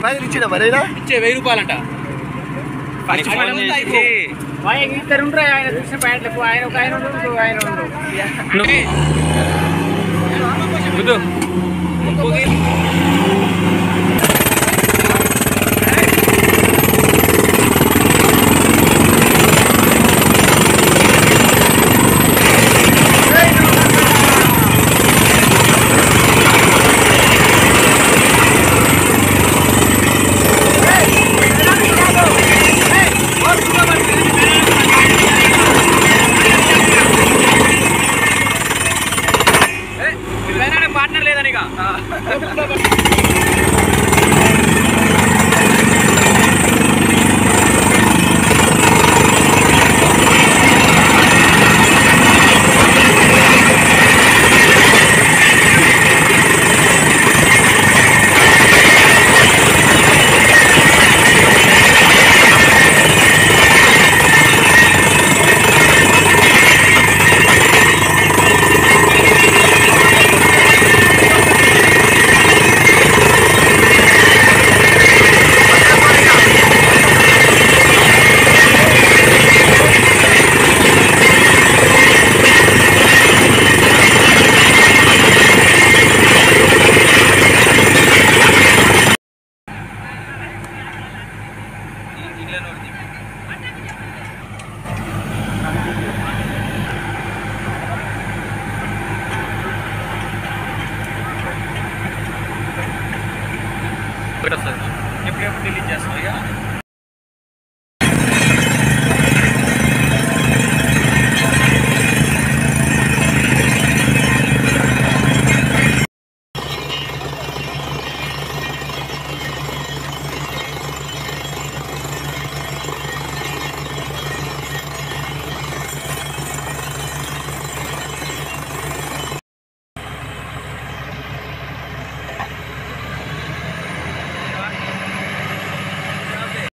పైసలు ఇచ్చిన మరేనా ఇచ్చే 1000 రూపాయలంట. ఇద్దరు ఉంటారు ఆయన చూసిన ప్యాంట్లకు ఆయన ఒక ఆయన ఉండు ఆయన ఉండు పార్ట్నర్ లేదని ఇక ఎప్పుడెప్పుడు డిలీట్ చేస్తాం ఇక